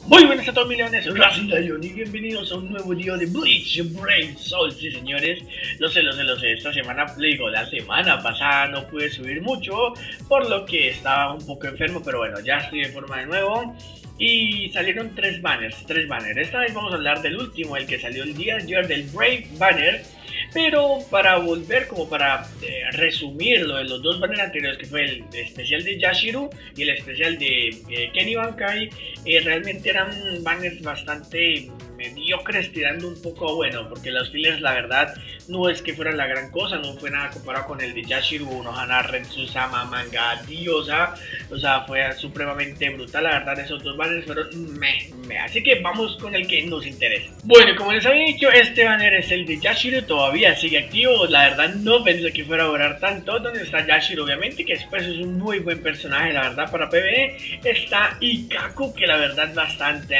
Muy buenas a todos mis leones, Racing Lion y bienvenidos a un nuevo video de Bleach Brave Soul. Sí señores, lo sé, esta semana, la semana pasada no pude subir mucho por lo que estaba un poco enfermo, pero bueno, ya estoy de forma de nuevo. Y salieron tres banners. Esta vez vamos a hablar del último, el que salió el día de ayer, del Brave Banner. Pero para volver, como para resumir lo de los dos banners anteriores, que fue el especial de Yashiro y el especial de Kenny Bankai, realmente eran banners bastante mediocres, tirando un poco a bueno, porque los fillers la verdad no es que fueran la gran cosa, no fue nada comparado con el de Yashiro, Unohana, Rentsusama, Manga, Diosa, o sea, fue supremamente brutal, la verdad esos dos banners fueron así que vamos con el que nos interesa. Bueno, como les había dicho, este banner es el de Yashiro, todavía sigue activo, la verdad no pensé que fuera a durar tanto. Donde está Yashiro, obviamente, que después es un muy buen personaje, la verdad, para PvE. Está Ikkaku, que la verdad bastante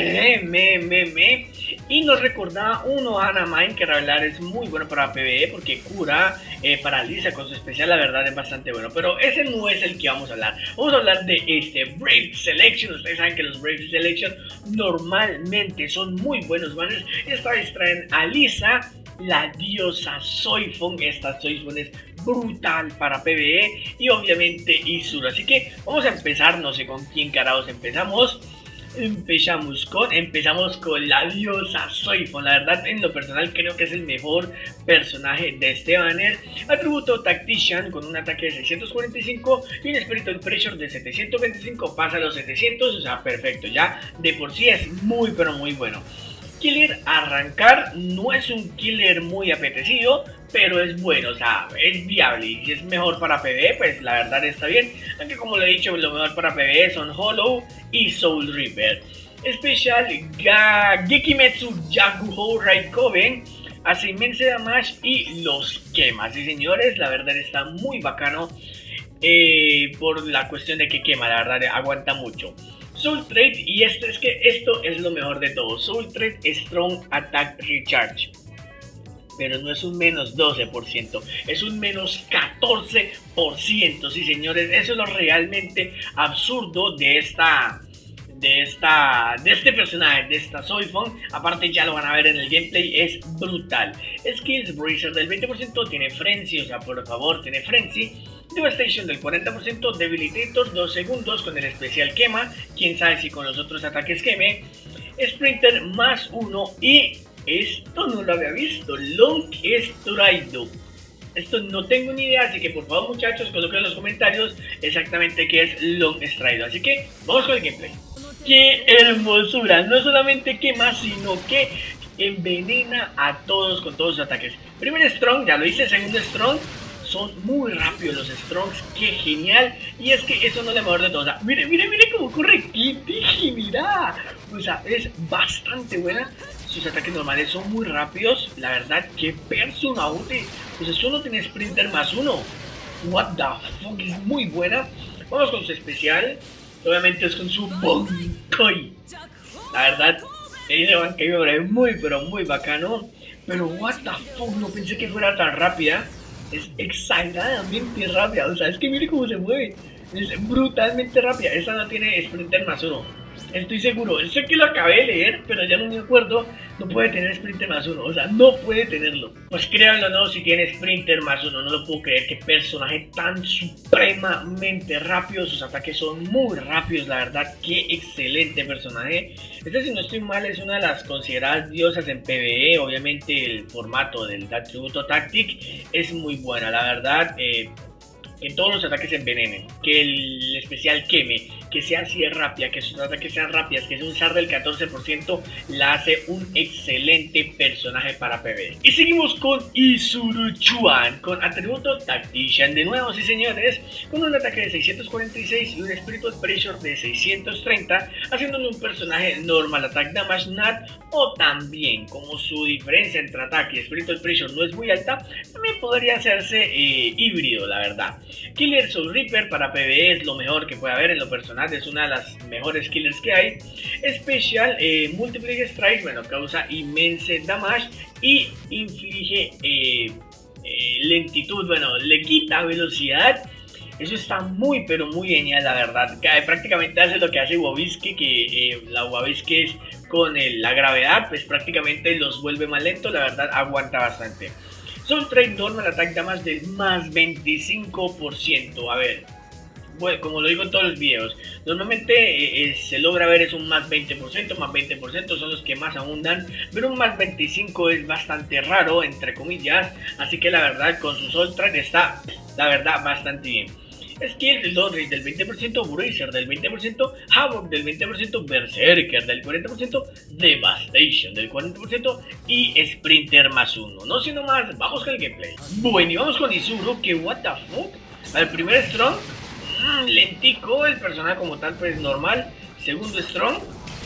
y nos recordaba Unohana Mine, que la verdad es muy bueno para PvE, porque cura, paraliza con su especial, la verdad es bastante bueno. Pero ese no es el que vamos a hablar. Vamos a hablar de este Brave Selection. Ustedes saben que los Brave Selection normalmente son muy buenos banners. Esta vez traen a Lisa, la diosa Soifon. Esta Soifon es brutal para PvE y obviamente Izuru. Así que vamos a empezar, no sé con quién carajos empezamos. Empezamos con la diosa Soifon. La verdad, en lo personal creo que es el mejor personaje de este banner. Atributo Tactician con un ataque de 645 y un Spiritual Pressure de 725. Pasa a los 700, o sea, perfecto. Ya de por sí es muy pero muy bueno. Killer arrancar no es un killer muy apetecido, pero es bueno, o sea, es viable. Y si es mejor para PvE, pues la verdad está bien. Aunque como lo he dicho, lo mejor para PvE son Hollow y Soul Reaper. Especial Gekimetsu Yakuho Raikoben hace inmense damage y los quema. Sí señores, la verdad está muy bacano por la cuestión de que quema, la verdad aguanta mucho. Soul Trade, y esto es lo mejor de todo. Soul Trade Strong Attack Recharge, pero no es un menos 12%, es un menos 14%. Sí señores, eso es lo realmente absurdo de este personaje, de esta Soifon. Aparte ya lo van a ver en el gameplay, es brutal. Skills Bracer del 20%, tiene Frenzy, o sea, por favor, tiene Frenzy. Devastation del 40%, Debilitator 2 segundos con el especial quema, quién sabe si con los otros ataques queme. Sprinter más 1 y esto no lo había visto, Long Stride. Esto no tengo ni idea, así que por favor muchachos coloquen en los comentarios exactamente qué es Long Stride. Así que vamos con el gameplay. ¡Qué hermosura! No solamente quema, sino que envenena a todos con todos sus ataques. Primer Strong, ya lo hice. Segundo Strong, son muy rápidos los Strongs, qué genial. Y es que eso no es lo mejor de todo. O sea, mire cómo corre, qué dignidad. O sea, es bastante buena. Sus ataques normales son muy rápidos. La verdad, qué personaje. Pues eso no tiene Sprinter más 1. What the fuck, es muy buena. Vamos con su especial. Obviamente es con su Bankai. La verdad, ese Bankai me parece muy pero muy bacano. Pero what the fuck, no pensé que fuera tan rápida. Es exageradamente rápida, o sea, es que mire cómo se mueve. Es brutalmente rápida. Esta no tiene Sprinter más 1. Estoy seguro, sé que lo acabé de leer, pero ya no me acuerdo. No puede tener Sprinter más 1, o sea, no puede tenerlo. Pues créanlo o no, si tiene Sprinter más 1, no lo puedo creer. Qué personaje tan supremamente rápido. Sus ataques son muy rápidos, la verdad, qué excelente personaje. Este, si no estoy mal, es una de las consideradas diosas en PvE. Obviamente el formato del atributo Tactic es muy buena, la verdad. Que todos los ataques envenenen, que el especial queme, que sea así de rápida, que sus ataques sean rápidas, que es un SAR del 14%, la hace un excelente personaje para PvE. Y seguimos con Izuru Chuan, con atributo Tactician de nuevo, sí señores, con un ataque de 646 y un Spiritual Pressure de 630, haciéndole un personaje normal attack damage nat, o también, como su diferencia entre ataque y Spiritual Pressure no es muy alta, también podría hacerse híbrido, la verdad. Killer Soul Reaper para PvE es lo mejor que puede haber en lo personal, es una de las mejores killers que hay. Special Multiple Strike, bueno, causa inmense damage y inflige lentitud, bueno, le quita velocidad Eso está muy pero muy genial, la verdad. Prácticamente hace lo que hace Wabisque, que la Wabisque es con la gravedad, pues prácticamente los vuelve más lentos, la verdad aguanta bastante. Soul Trade Normal Attack Damage del más 25%, a ver. Bueno, como lo digo en todos los videos, normalmente se logra ver es un más 20%, más 20% son los que más abundan, pero un más 25 es bastante raro, entre comillas, así que la verdad con su Soul Trade está, la verdad, bastante bien. Skill del Dodge del 20%, Bruiser del 20%, Havoc del 20%, Berserker del 40%, Devastation del 40% y Sprinter más 1. No siendo más, vamos con el gameplay. Bueno, y vamos con Izuru, que what the fuck. Al primer Strong, lentico, el personaje como tal pues normal. Segundo Strong,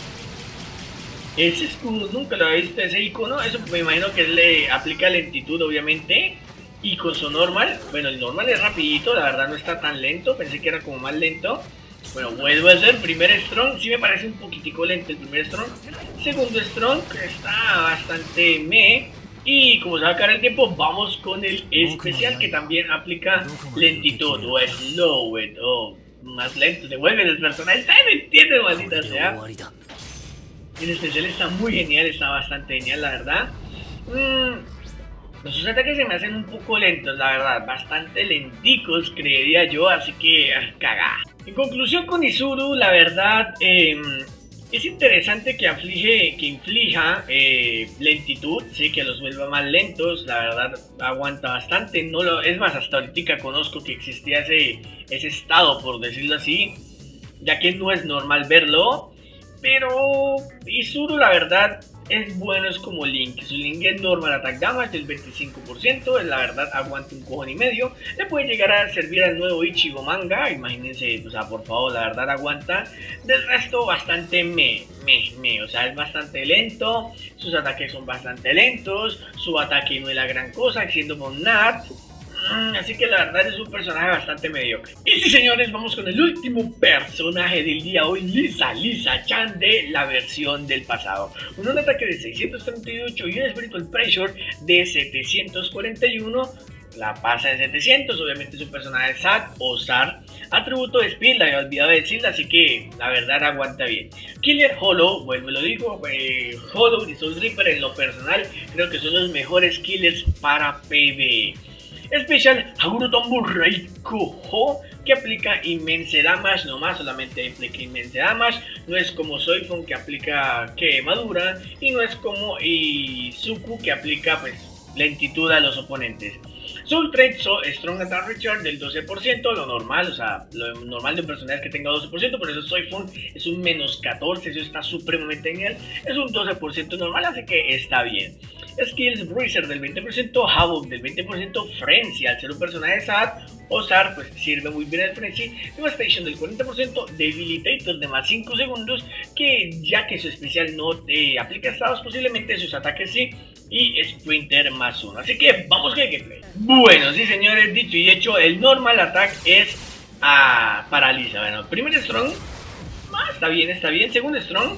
ese escudo nunca lo había visto, ese icono, eso me imagino que le aplica lentitud obviamente. Y con su normal, bueno, el normal es rapidito, la verdad no está tan lento, pensé que era como más lento. Bueno, vuelvo a hacer primer Strong, sí me parece un poquitico lento el primer Strong. Segundo Strong, está bastante meh. Y como se va a acabar el tiempo, vamos con el especial que también aplica lentitud o slow it, o más lento, se vuelve el personaje, está mintiendo, maldita sea. El especial está muy genial, está bastante genial, la verdad. Los ataques se me hacen un poco lentos, la verdad, bastante lenticos creería yo, así que cagá. En conclusión con Izuru, la verdad, es interesante que inflija lentitud, sí, que los vuelva más lentos, la verdad aguanta bastante, es más, hasta ahorita conozco que existía ese estado, por decirlo así, ya que no es normal verlo, pero Izuru la verdad es bueno, es como Link. Su Link es normal attack damage del 25%, la verdad aguanta un cojón y medio. Le puede llegar a servir al nuevo Ichigo Manga, imagínense, o sea, por favor, la verdad aguanta. Del resto bastante o sea, es bastante lento, sus ataques son bastante lentos, su ataque no es la gran cosa, siendo con Nat. Así que la verdad es un personaje bastante mediocre. Y sí, señores, vamos con el último personaje del día hoy, Lisa-Chan de la versión del pasado. Un ataque de 638 y un Spiritual Pressure de 741. La pasa de 700, obviamente es un personaje SAT o SAR. Atributo de Speed, la había olvidado de decirlo, así que la verdad aguanta bien. Killer Hollow, vuelvo lo digo, Hollow y Soul Reaper en lo personal creo que son los mejores killers para PvE. Especial Hagurutombu Reikuho, que aplica inmense damage, nomás solamente aplica inmense damage, no es como Soifon que aplica quemadura y no es como Izuku que aplica pues lentitud a los oponentes. Soul Trade Strong Attack Recharge del 12%, lo normal, o sea, lo normal de un personaje que tenga 12%, por eso Soifon es un menos 14, eso está supremamente genial, es un 12% normal, así que está bien. Skills Bruiser del 20%, Havoc del 20%, Frenzy al ser un personaje SAT o SAR pues sirve muy bien el Frenzy, Devastation del 40%, Debilitator de más 5 segundos, que ya que su especial no te aplica estados, posiblemente sus ataques sí, y Sprinter más 1, así que vamos con el gameplay. Bueno, sí señores, dicho y hecho, el normal attack es paraliza. Bueno, primer Strong, está bien, segundo Strong,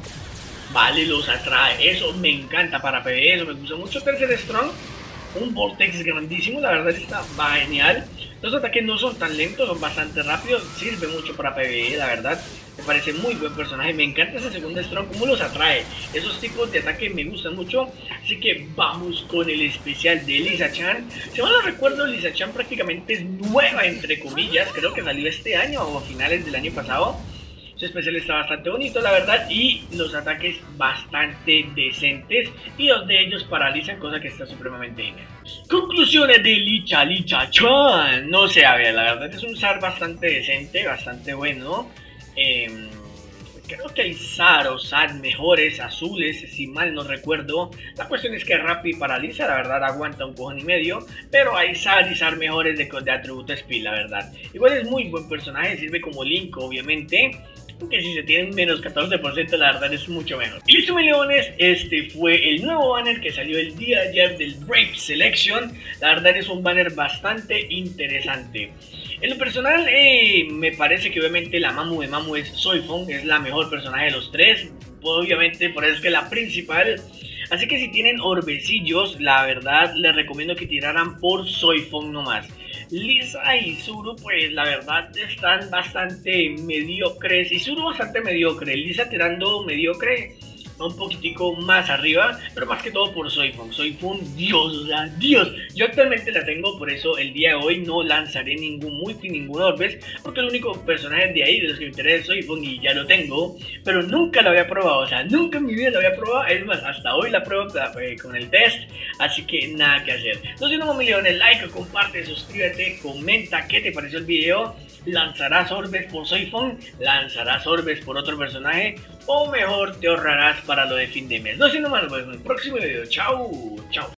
vale, los atrae, eso me encanta para PvE, eso me gusta mucho. Tercer Strong, un Vortex grandísimo, la verdad está genial. Los ataques no son tan lentos, son bastante rápidos, sirve mucho para PvE, la verdad. Me parece muy buen personaje, me encanta ese segundo Strong, cómo los atrae. Esos tipos de ataque me gustan mucho, así que vamos con el especial de Lisa-Chan. Si mal no recuerdo, Lisa-Chan prácticamente es nueva, entre comillas, creo que salió este año o a finales del año pasado. Su especial está bastante bonito, la verdad, y los ataques bastante decentes, y dos de ellos paralizan, cosa que está supremamente genial. Conclusiones de Lisa-Chan. No sé, a ver, la verdad es un SAR bastante decente, bastante bueno. Creo que hay SAR o SAR mejores, azules, si mal no recuerdo. La cuestión es que Rappi paraliza, la verdad aguanta un cojón y medio, pero hay SAR y SAR mejores de atributo Speed, la verdad. Igual es muy buen personaje, sirve como Link, obviamente. Que si se tiene menos 14%, la verdad es mucho mejor. Y listo, mis leones, este fue el nuevo banner que salió el día de ayer del Brave Selection. La verdad es un banner bastante interesante. En lo personal, me parece que obviamente la Mamu de Mamu es Soifon, es la mejor personaje de los tres. Obviamente, por eso es que la principal. Así que si tienen orbecillos, la verdad les recomiendo que tiraran por Soifon nomás. Lisa y Zuru, pues la verdad están bastante mediocres. Y Zuru bastante mediocre. Lisa tirando mediocre, un poquitico más arriba, pero más que todo por Soifon. Soifon, Dios, o sea, Dios. Yo actualmente la tengo, por eso el día de hoy no lanzaré ningún multi, ningún Orbes, porque el único personaje de ahí de los que me interesa es Soifon y ya lo tengo, pero nunca lo había probado, o sea, nunca en mi vida lo había probado. Es más, hasta hoy la pruebo con el test, así que nada que hacer. No sé, no me olvides el like, comparte, suscríbete, comenta qué te pareció el video. ¿Lanzarás orbes por Soifon? ¿Lanzarás orbes por otro personaje? ¿O mejor te ahorrarás para lo de fin de mes? No siendo más, nos vemos en el próximo video. Chao, chao.